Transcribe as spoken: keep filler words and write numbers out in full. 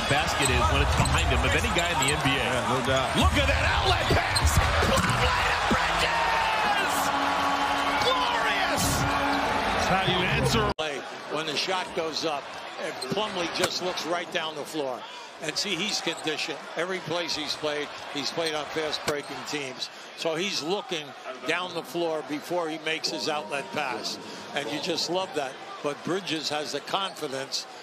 basket is when it's behind him of any guy in the N B A. Yeah, no doubt. Look at that outlet pass. Plumlee to Bridges. Glorious. That's how you answer. When the shot goes up, and Plumlee just looks right down the floor. And see, he's conditioned. Every place he's played, he's played on fast-breaking teams. So he's looking down the floor before he makes his outlet pass. And you just love that. But Bridges has the confidence